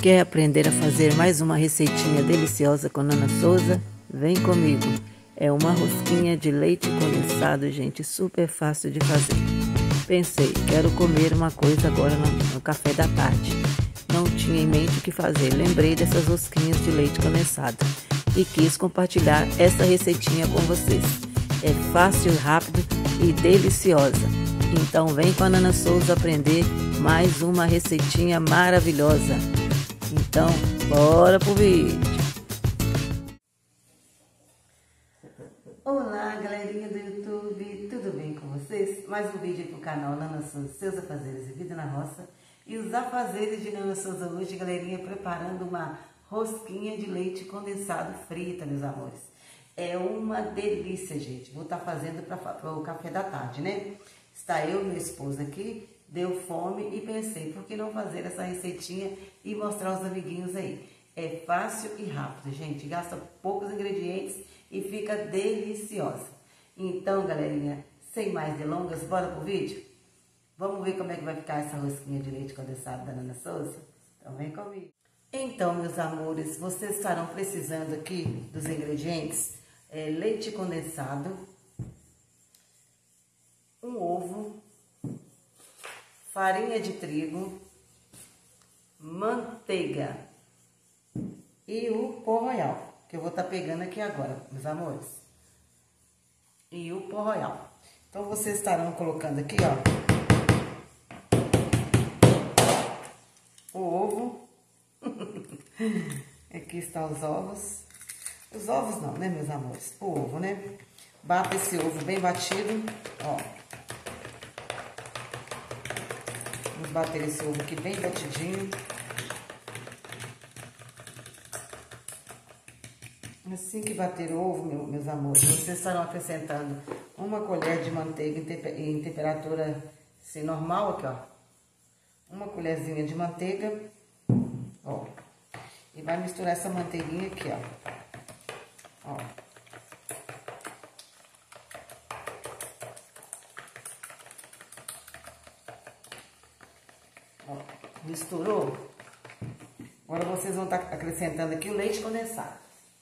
Quer aprender a fazer mais uma receitinha deliciosa com Nana Souza? Vem comigo! É uma rosquinha de leite condensado, gente, super fácil de fazer. Pensei, quero comer uma coisa agora no café da tarde. Não tinha em mente o que fazer, lembrei dessas rosquinhas de leite condensado e quis compartilhar essa receitinha com vocês. É fácil, rápido e deliciosa. Então vem com a Nana Souza aprender mais uma receitinha maravilhosa. Então, bora pro vídeo! Olá, galerinha do YouTube, tudo bem com vocês? Mais um vídeo aqui pro canal Nana Souza, seus afazeres e vida na roça. E os afazeres de Nana Souza hoje, galerinha, preparando uma rosquinha de leite condensado frita, meus amores. É uma delícia, gente. Vou estar fazendo para o café da tarde, né? Está eu e meu esposo aqui, deu fome e pensei, por que não fazer essa receitinha e mostrar aos amiguinhos aí? É fácil e rápido, gente. Gasta poucos ingredientes e fica deliciosa. Então, galerinha, sem mais delongas, bora pro vídeo? Vamos ver como é que vai ficar essa rosquinha de leite condensado da Nana Souza? Então, vem comigo. Então, meus amores, vocês estarão precisando aqui dos ingredientes. Leite condensado, um ovo, farinha de trigo, manteiga e o pó royal, que eu vou estar pegando aqui agora, meus amores. E o pó royal. Então, vocês estarão colocando aqui, ó, o ovo. Aqui estão os ovos. Os ovos não, né, meus amores? O ovo, né? Bata esse ovo bem batido, ó. Vamos bater esse ovo aqui bem batidinho. Assim que bater o ovo, meus amores, vocês estarão acrescentando uma colher de manteiga em temperatura assim, normal, aqui, ó. Uma colherzinha de manteiga, ó. E vai misturar essa manteiguinha aqui, ó. Ó. Ó, misturou? Agora vocês vão estar acrescentando aqui o leite condensado.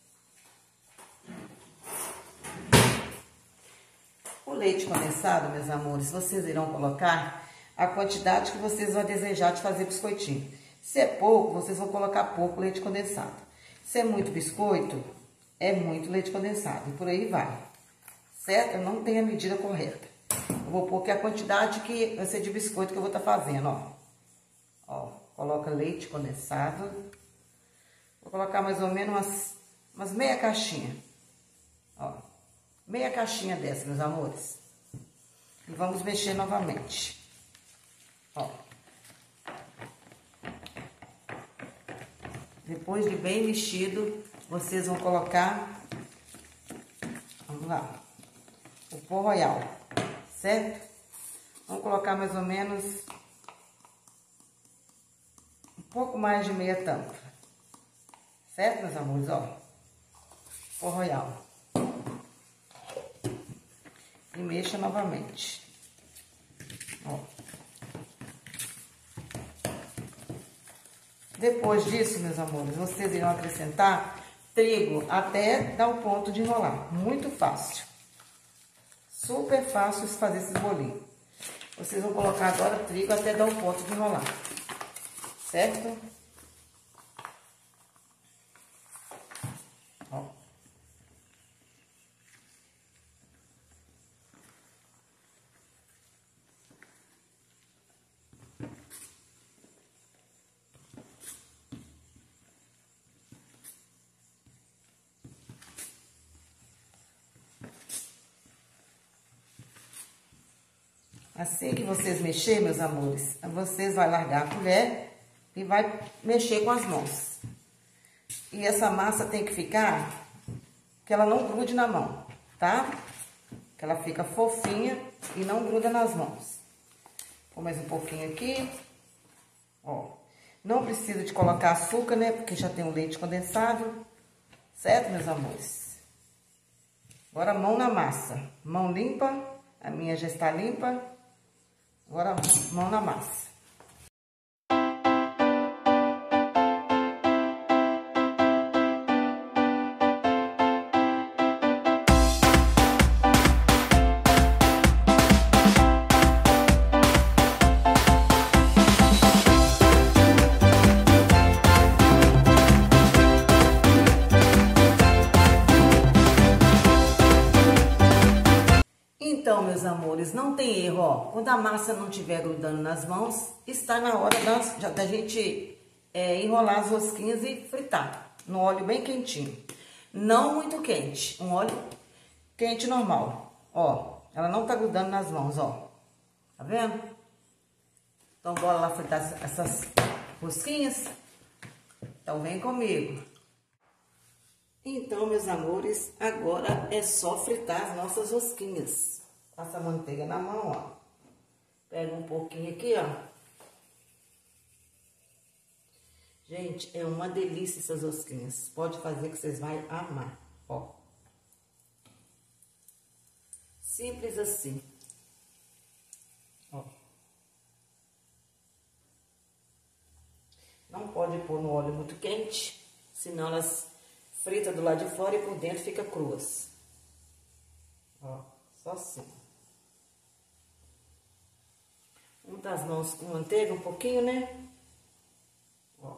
O leite condensado, meus amores, vocês irão colocar a quantidade que vocês vão desejar de fazer biscoitinho. Se é pouco, vocês vão colocar pouco leite condensado. Se é muito biscoito, é muito leite condensado. E por aí vai. Certo? Eu não tenho a medida correta. Eu vou pôr aqui a quantidade que vai ser de biscoito que eu vou estar fazendo, ó. Ó, coloca leite condensado. Vou colocar mais ou menos umas meia caixinha. Ó, meia caixinha dessa, meus amores. E vamos mexer novamente. Ó. Depois de bem mexido, vocês vão colocar, vamos lá, o pó royal, certo? Vamos colocar mais ou menos um pouco mais de meia tampa, certo, meus amores? Ó, pó royal. E mexa novamente. Ó. Depois disso, meus amores, vocês irão acrescentar trigo até dar o ponto de enrolar. Muito fácil. Super fácil fazer esses bolinhos. Vocês vão colocar agora trigo até dar o ponto de enrolar. Certo? Ó. Assim que vocês mexerem, meus amores, vocês vão largar a colher e vai mexer com as mãos. E essa massa tem que ficar, que ela não grude na mão, tá? Que ela fica fofinha e não gruda nas mãos. Vou mais um pouquinho aqui, ó. Não precisa de colocar açúcar, né? Porque já tem o leite condensado, certo, meus amores? Agora, mão na massa. Mão limpa, a minha já está limpa. Agora, mão na massa. tem erro, ó. Quando a massa não estiver grudando nas mãos, está na hora da gente enrolar as rosquinhas e fritar no óleo bem quentinho. Não muito quente, um óleo quente normal. Ó, ela não tá grudando nas mãos, ó. Tá vendo? Então, bora lá fritar essas rosquinhas? Então, vem comigo. Então, meus amores, agora é só fritar as nossas rosquinhas. Passa a manteiga na mão, ó. Pega um pouquinho aqui, ó. Gente, é uma delícia essas rosquinhas. Pode fazer que vocês vão amar, ó. Simples assim. Ó. Não pode pôr no óleo muito quente, senão elas fritam do lado de fora e por dentro fica cruas. Ó, só assim. Untar as mãos com manteiga um pouquinho, né? Ó.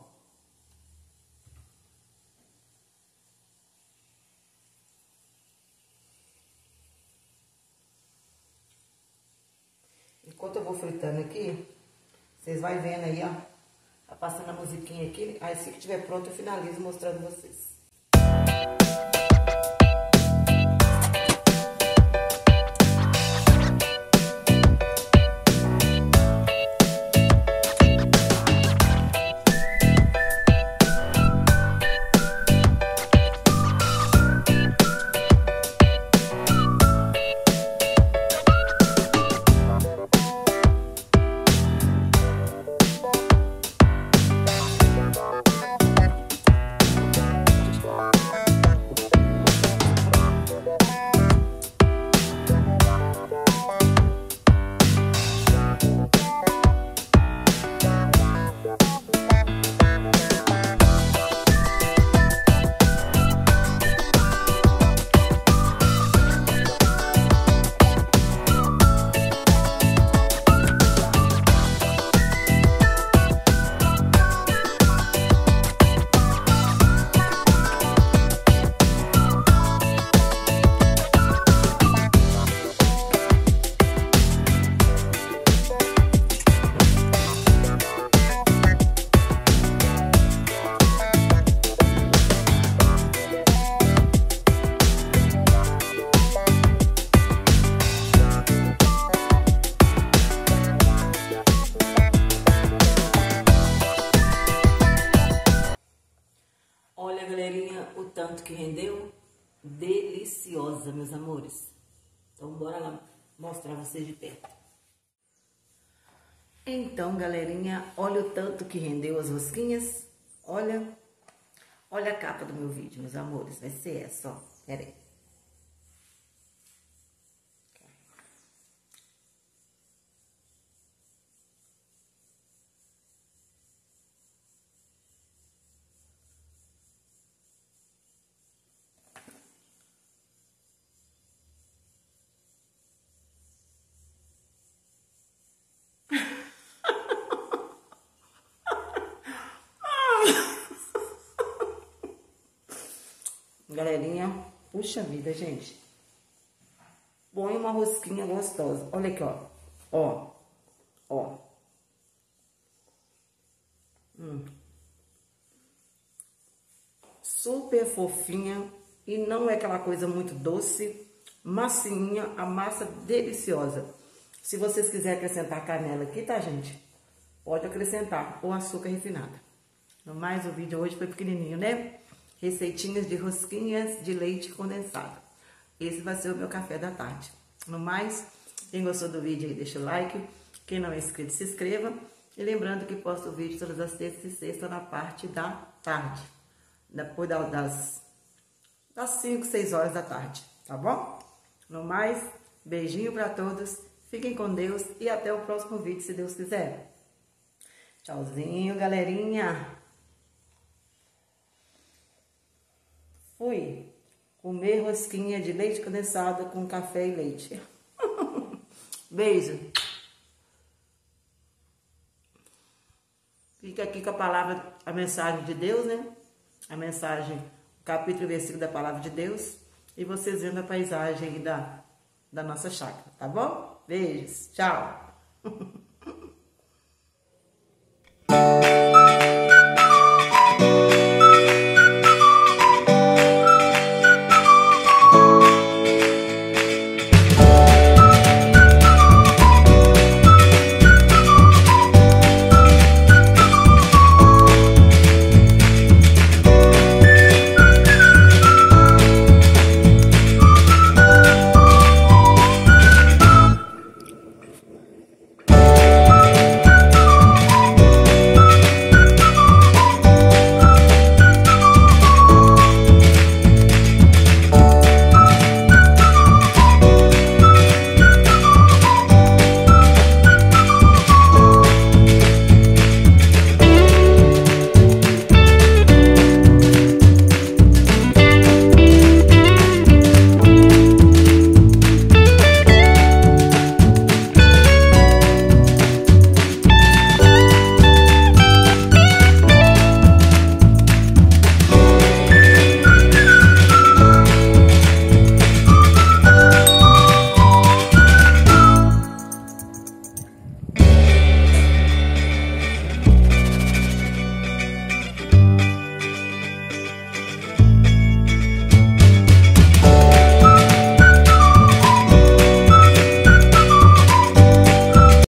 Enquanto eu vou fritando aqui, vocês vão vendo aí, ó. Tá passando a musiquinha aqui. Aí, se tiver pronto, eu finalizo mostrando vocês. O tanto que rendeu, deliciosa, meus amores. Então, bora lá mostrar vocês de perto. Então, galerinha, olha o tanto que rendeu as rosquinhas. Olha a capa do meu vídeo, meus amores. Vai ser essa, ó. Pera aí. Galerinha, puxa vida, gente. Põe uma rosquinha gostosa. Olha aqui, ó. Ó. Super fofinha. E não é aquela coisa muito doce. Massinha, a massa deliciosa. Se vocês quiserem acrescentar canela aqui, tá, gente? Pode acrescentar. Ou açúcar refinado. No mais, o vídeo hoje foi pequenininho, né? Receitinhas de rosquinhas de leite condensado. Esse vai ser o meu café da tarde. No mais, quem gostou do vídeo aí, deixa o like. Quem não é inscrito, se inscreva. E lembrando que posto o vídeo todas as terças e sextas na parte da tarde. Depois das 5, 6 horas da tarde, tá bom? No mais, beijinho pra todos. Fiquem com Deus e até o próximo vídeo, se Deus quiser. Tchauzinho, galerinha. Fui comer rosquinha de leite condensado com café e leite. Beijo. Fica aqui com a palavra, a mensagem de Deus, né? A mensagem, o capítulo e versículo da palavra de Deus. E vocês vendo a paisagem aí da nossa chácara, tá bom? Beijos, tchau!